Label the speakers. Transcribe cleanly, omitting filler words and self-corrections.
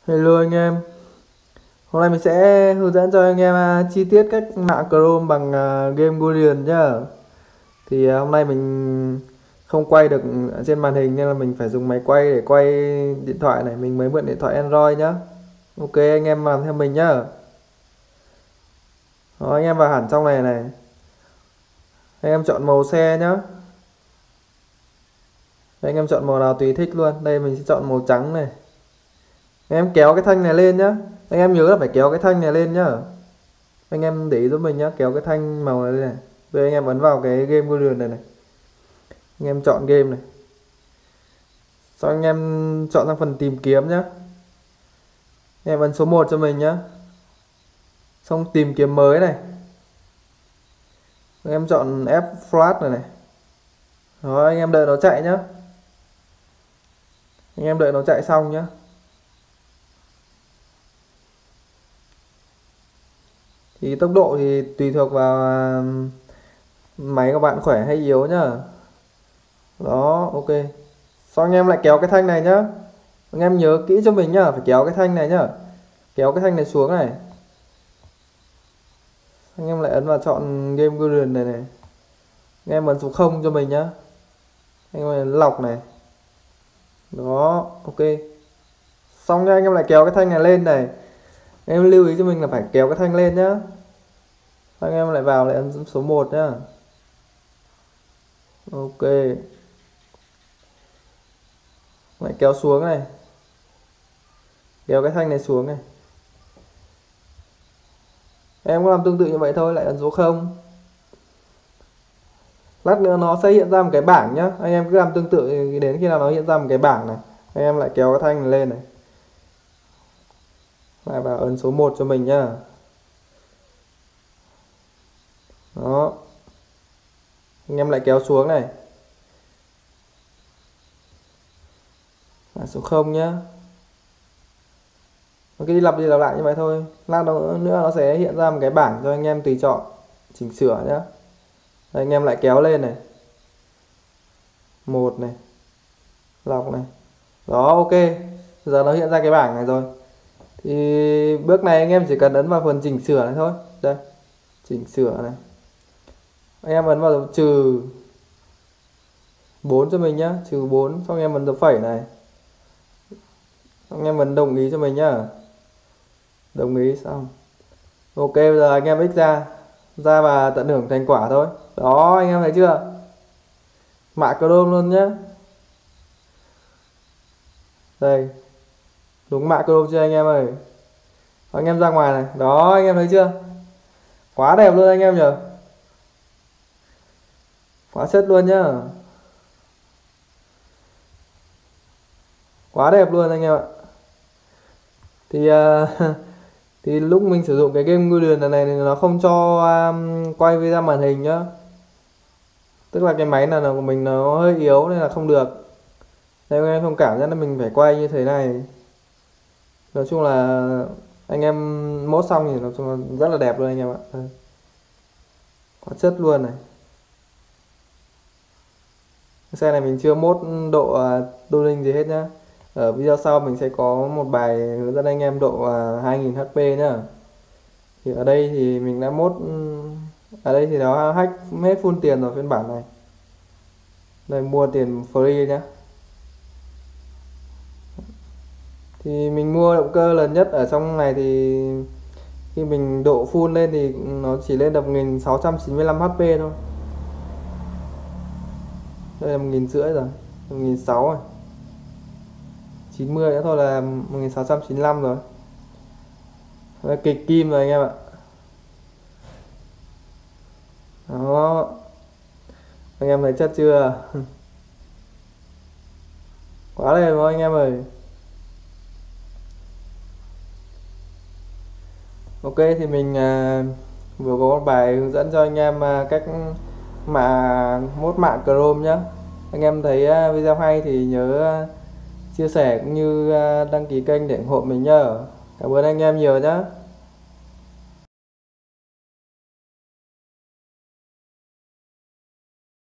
Speaker 1: Hello anh em, hôm nay mình sẽ hướng dẫn cho anh em chi tiết cách mạng Chrome bằng game Guardian nhá. Hôm nay mình không quay được ở trên màn hình nên là mình phải dùng máy quay để quay điện thoại này, mình mới mượn điện thoại Android nhá. Ok anh em làm theo mình nhá. Đó, anh em vào hẳn trong này này. Anh em chọn màu xe nhá. Anh em chọn màu nào tùy thích luôn. Đây mình sẽ chọn màu trắng này. Anh em kéo cái thanh này lên nhá. Anh em nhớ là phải kéo cái thanh này lên nhá. Anh em để ý giúp mình nhá, kéo cái thanh màu này lên này. Bây giờ anh em ấn vào cái game Guardian này này. Anh em chọn game này. Sau anh em chọn sang phần tìm kiếm nhá. Anh em ấn số 1 cho mình nhá. Xong tìm kiếm mới này. Anh em chọn F flash này này. Đó, anh em đợi nó chạy nhá. Anh em đợi nó chạy xong nhá. Thì tốc độ thì tùy thuộc vào máy của bạn khỏe hay yếu nhá. Đó, ok. Sau anh em lại kéo cái thanh này nhá. Anh em nhớ kỹ cho mình nhá, phải kéo cái thanh này nhá. Kéo cái thanh này xuống này. Anh em lại ấn vào chọn game Guardian này này. Anh em ấn số 0 cho mình nhá. Anh em ấn lọc này. Đó, ok. Xong nha, anh em lại kéo cái thanh này lên này. Anh em lưu ý cho mình là phải kéo cái thanh lên nhá. Anh em lại vào lại ấn số 1 nhá. Ok. Lại kéo xuống này. Kéo cái thanh này xuống này. Em có làm tương tự như vậy thôi, lại ấn số 0. Lát nữa nó sẽ hiện ra một cái bảng nhá. Anh em cứ làm tương tự đến khi nào nó hiện ra một cái bảng này. Anh em lại kéo cái thanh này lên này. Lại vào ấn số 1 cho mình nhá. Đó. Anh em lại kéo xuống này. Là số 0 nhá. Ok, đi lặp lại như vậy thôi. Lát nữa nó sẽ hiện ra một cái bảng cho anh em tùy chọn chỉnh sửa nhá. Đây, anh em lại kéo lên này. 1 này. Lọc này. Đó, ok. Giờ nó hiện ra cái bảng này rồi. Thì bước này anh em chỉ cần ấn vào phần chỉnh sửa này thôi. Đây. Chỉnh sửa này. Anh em ấn vào trừ 4 cho mình nhá, trừ 4, xong anh em ấn dấu phẩy này. Xong anh em ấn đồng ý cho mình nhá. Đồng ý xong. Ok, bây giờ anh em x ra và tận hưởng thành quả thôi. Đó, anh em thấy chưa? Mạ Chrome luôn nhá. Đây. Đúng mạ Chrome chưa anh em ơi? Anh em ra ngoài này. Đó, anh em thấy chưa? Quá đẹp luôn anh em nhỉ? Quá chất luôn nhá. Quá đẹp luôn anh em ạ. Thì thì lúc mình sử dụng cái game Guardian này thì nó không cho quay video màn hình nhá. Tức là cái máy này của mình nó hơi yếu nên là không được. Nên anh em thông cảm nhé, là mình phải quay như thế này. Nói chung là anh em mốt xong thì nói chung là rất là đẹp luôn anh em ạ. Đây. Quá chất luôn này. Cái xe này mình chưa mốt độ tuning gì hết nhá. Ở video sau mình sẽ có một bài hướng dẫn anh em độ 2000 HP nhá. Thì ở đây thì mình đã mốt, ở đây thì nó hack hết full tiền rồi phiên bản này. Đây, mua tiền free nhá. Thì mình mua động cơ lần nhất ở trong này thì khi mình độ full lên thì nó chỉ lên được 1695 HP thôi. Đây là 1500 rồi, 1600 rồi. 90 nữa thôi là 1695 rồi. Đây, kịch kim rồi anh em ạ. Đó. Anh em thấy chất chưa? Quá đẹp rồi anh em ơi. Ok, thì mình vừa có một bài hướng dẫn cho anh em cách mốt mạ Chrome nhé. Anh em thấy video hay thì nhớ chia sẻ cũng như đăng ký kênh để ủng hộ mình nhá. Cảm ơn anh em nhiều nhé.